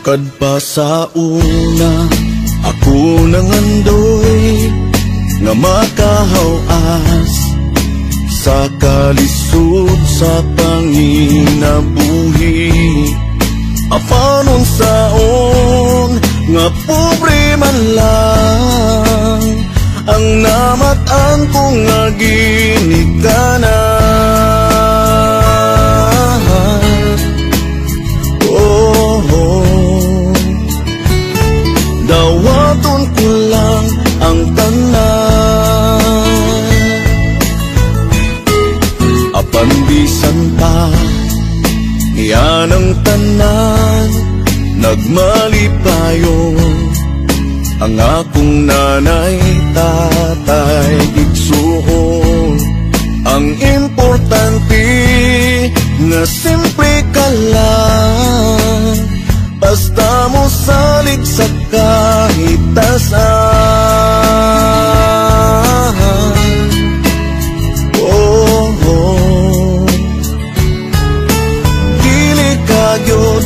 Sukad pa sa una, ako nangandoy nga makahawas sa kalisod sa panginabuhi. Apanon saon nga pobre man lang ang namatan ko nga ginikanan. Dawaton ko lang ang tanan, apan bisan pa iyan ang tanan, nagmalipayon ang akong nanay, tatay, igsuon. Ang importante nga simple ka lang, basta mo salig sa kahitasan. Dili kagyod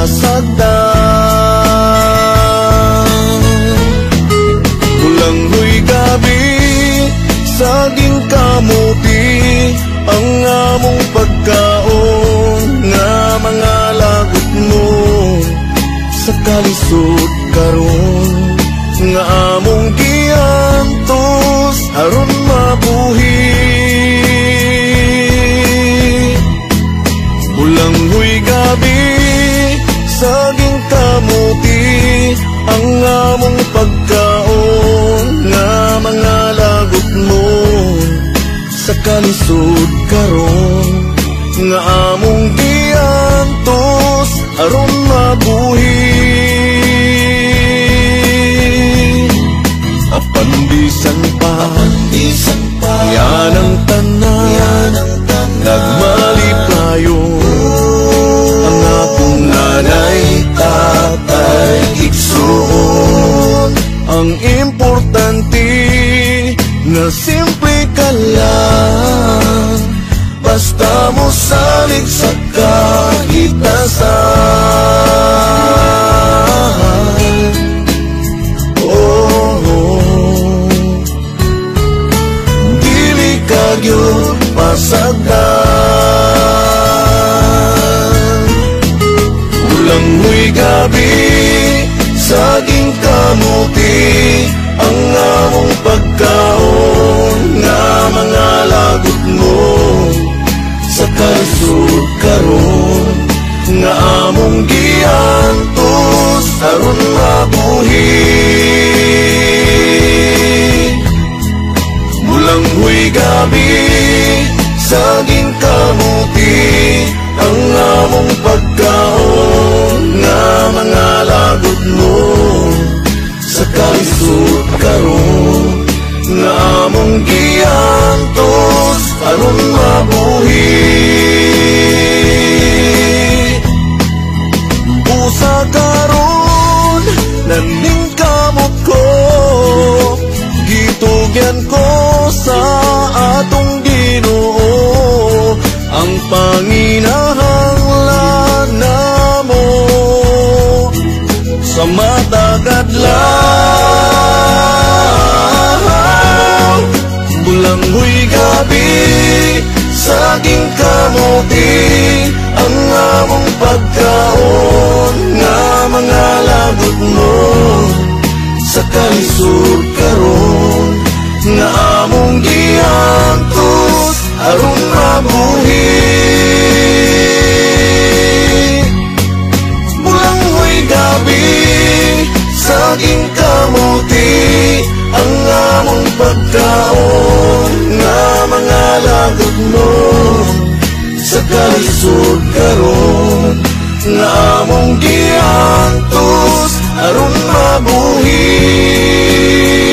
pasagdan, bulanghoy gabi saging kamuti ang among pagkaon nga mga lagot mo. Sa kalisod karon nga among giantos aron mabuhi. Bulanghoy gabi saging kamuti ang among pagkaon nga mga lagot mo. Sa kalisod karon nga among giantos aron mabuhi. Apandisan pa yan ang tanan, nagmalipayon ang akong nanay, tatay, igsuon. Ang importante nga simple ka lang, basta mo salig sa kahitasan. Dili kagyud pasagdan, bulanghoy gabi saging kamuti ang among pagkaon nga mga lagot mo. Sa kalisod karon nga among giantos aron mabuhi. Bulanghoy gabi saging kamuti ang among pagkaon nga mga lagot mo. Sa kalisod karon nga among giantos aron mabuhi. Busa karon naning kamot ko, gitugyan ko sa atong Ginoo. Ang panginahanglan namo sa matagad lang. Bulanghoy gabi saging kamuti ang among pagkaon nga mga lagot mo. Sa kalisod karon nga among giantos aron mabuhi. Bulanghoy gabi saging kamuti ang among pagkaon nga mga lagot mo. Sa kalisod karon nga among giantos aron mabuhi.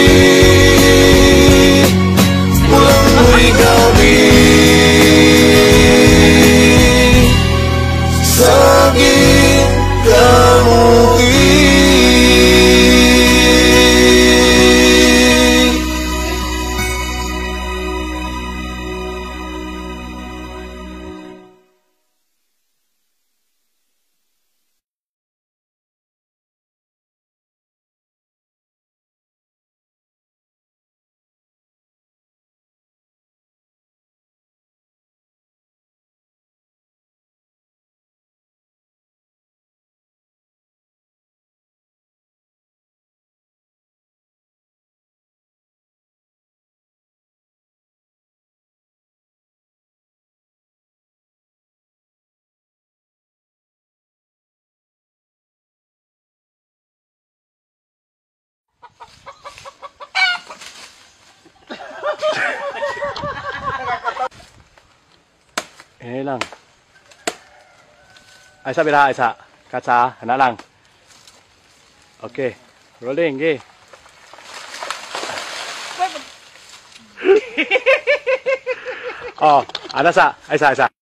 Hinay lang. Ay, sabi na, isa. Katsa, hana lang. Okay. Rolling, okay. Oh, ana sa, ay sa.